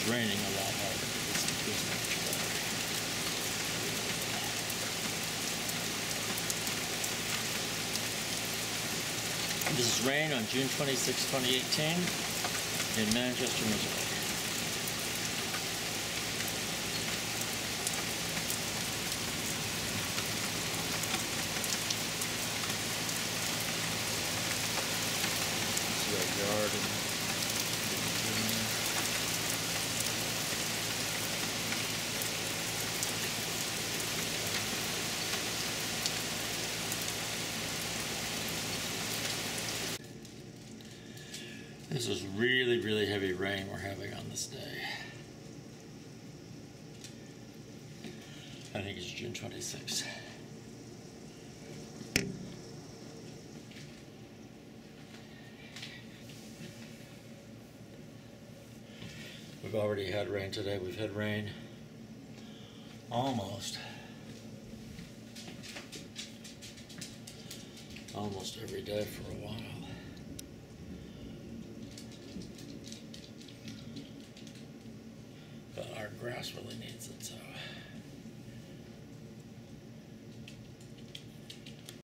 raining a lot harder. This much better. This is rain on June 26, 2018 in Manchester, Missouri. This is our yard and this is really, really heavy rain we're having on this day. I think it's June 26th. We've already had rain today. We've had rain almost every day for a while. But our grass really needs it, so